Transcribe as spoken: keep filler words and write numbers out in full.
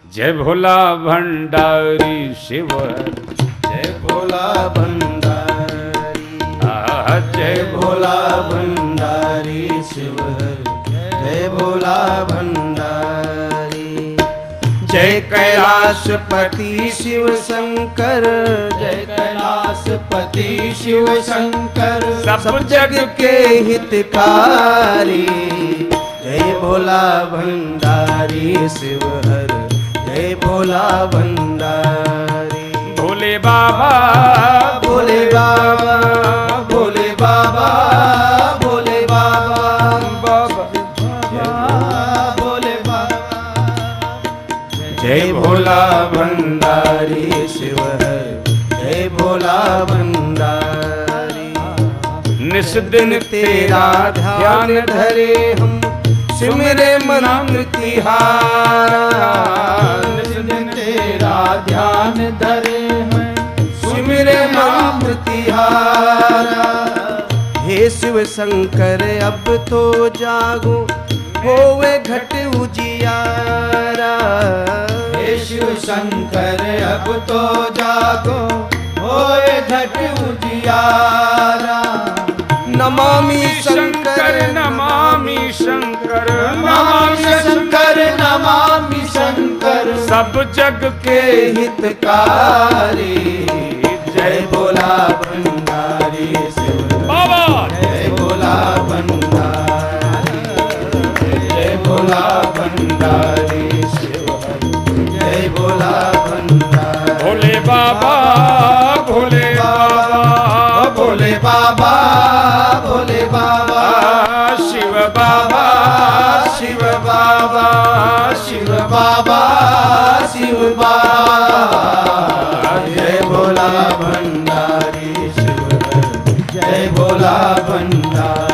जय भोला भंडारी शिवहर, जय भोला भंडारी, जय भोला भंडारी शिवहर, जय भोला भंडारी। जय कैलाशपति शिव शंकर, जय कैलाशपति शिव शंकर, सब जग के हितकारी। जय भोला भंडारी शिवहर, जय भोला भंडारी। भोले बाबा भोले बाबा, भोले बाबा, भोले बाबा, बाबा भोले बाबा। जय भोला भंडारी शिवहर, जय भोला भंडारी। निस दिन तेरा ध्यान धरे हम, सिमरे मंत्र तिहारा। निस दिन तेरा ध्यान धरे हम, सिमरे मंत्र तिहारा। हे शिव शंकर अब तो जागो, होवे घट उजियारा। हे शिव शंकर अब तो जागो, होवे घट उजियारा। नमामि शंकर, नमामि शंकर, नमामि शंकर, नमामि शंकर, सब जग के हितकारी। जय भोला भंडारी शिवहर, बाबा जय भोला भंडारी, जय भोला भंडारी शिवहर, जय भोला भंडारी। भोले बाबा भोले बाबा, भोले बाबा, भोले बाबा, शिव बाबा शिव बाबा, शिव बाबा, शिव बाबा। जय भोला भंडारी शिवहर, जय भोला भंडारी।